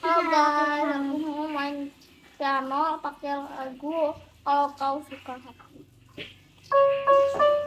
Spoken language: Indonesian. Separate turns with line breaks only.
Halo guys, aku mau main piano pakai lagu Kalau Kau Suka Hati.